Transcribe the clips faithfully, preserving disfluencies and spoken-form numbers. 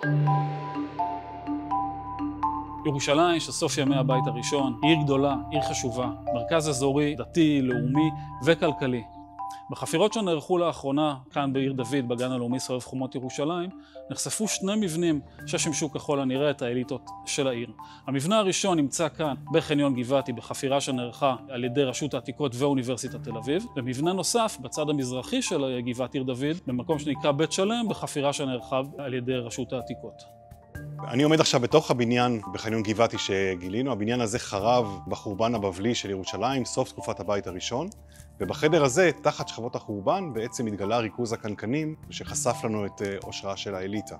ירושלים של סוף ימי הבית הראשון, עיר גדולה, עיר חשובה, מרכז אזורי, דתי, לאומי וכלכלי. בחפירות שנערכו לאחרונה, כאן בעיר דוד, בגן הלאומי סובב חומות ירושלים, נחשפו שני מבנים ששימשו ככל הנראה את האליטות של העיר. המבנה הראשון נמצא כאן, בחניון גבעתי, בחפירה שנערכה על ידי רשות העתיקות ואוניברסיטת תל אביב, ומבנה נוסף בצד המזרחי של גבעת עיר דוד, במקום שנקרא בית שלם, בחפירה שנערכה על ידי רשות העתיקות. אני עומד עכשיו בתוך הבניין בחניון גבעתי שגילינו. הבניין הזה חרב בחורבן הבבלי של ירושלים, סוף תקופת הבית הראשון. ובחדר הזה, תחת שכבות החורבן, בעצם התגלה ריכוז הקנקנים שחשף לנו את אושרה של האליטה.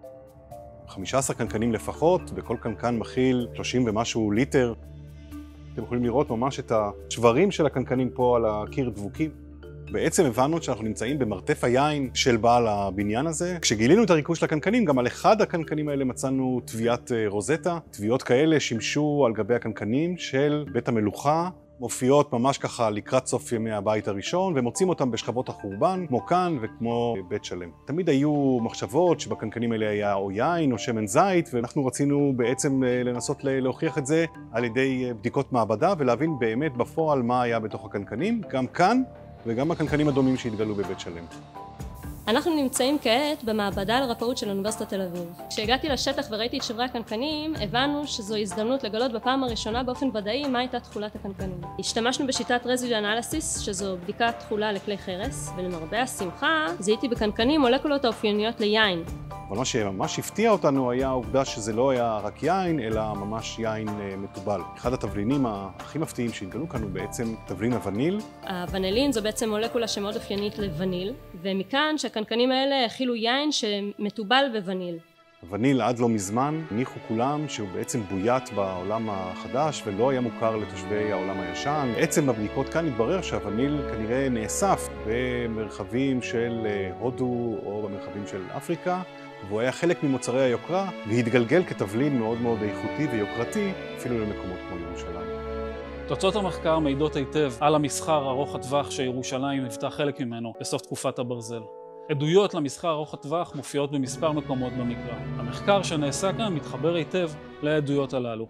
חמישה עשר קנקנים לפחות, בכל קנקן מכיל שלושים ומשהו ליטר. אתם יכולים לראות ממש את השברים של הקנקנים פה על הקיר דבוקים. בעצם הבנו שאנחנו נמצאים במרתף היין של בעל הבניין הזה. כשגילינו את הריכוז של הקנקנים, גם על אחד הקנקנים האלה מצאנו טביעת רוזטה. טביעות כאלה שימשו על גבי הקנקנים של בית המלוכה, מופיעות ממש ככה לקראת סוף ימי הבית הראשון, ומוצאים אותם בשכבות החורבן, כמו כאן וכמו בית שלם. תמיד היו מחשבות שבקנקנים האלה היה או יין או שמן זית, ואנחנו רצינו בעצם לנסות להוכיח את זה על ידי בדיקות מעבדה, ולהבין באמת בפועל מה היה בתוך הקנקנים, גם כאן וגם הקנקנים הדומים שהתגלו בבית שלם. אנחנו נמצאים כעת במעבדה לרפאות של אוניברסיטת תל אביב. כשהגעתי לשטח וראיתי את שברי הקנקנים, הבנו שזו הזדמנות לגלות בפעם הראשונה באופן ודאי מה הייתה תכולת הקנקנים. השתמשנו בשיטת רזידו אנליסיס, שזו בדיקת תכולה לכלי חרס, ולמרבה השמחה, זיהיתי בקנקנים מולקולות האופייניות ליין. אבל מה שממש הפתיע אותנו היה העובדה שזה לא היה רק יין, אלא ממש יין מטובל. אחד התבלינים הכי מפתיעים שהתגלו כאן הוא בעצם תבלין הווניל. הוונילין זו בעצם מולקולה שמאוד אופיינית לווניל, ומכאן שהקנקנים האלה הכילו יין שמטובל בווניל. הווניל עד לא מזמן הניחו כולם שהוא בעצם בוית בעולם החדש ולא היה מוכר לתושבי העולם הישן. בעצם בבדיקות כאן התברר שהווניל כנראה נאסף במרחבים של הודו או במרחבים של אפריקה, והוא היה חלק ממוצרי היוקרה והתגלגל כתבלין מאוד מאוד איכותי ויוקרתי אפילו למקומות כמו ירושלים. תוצאות המחקר מעידות היטב על המסחר ארוך הטווח שירושלים היוותה חלק ממנו בסוף תקופת הברזל. עדויות למסחר ארוך הטווח מופיעות במספר מקומות במקרא. המחקר שנעשה כאן מתחבר היטב לעדויות הללו.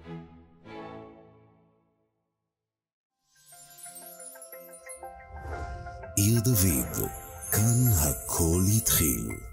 עיר דוד, כאן הכל התחיל.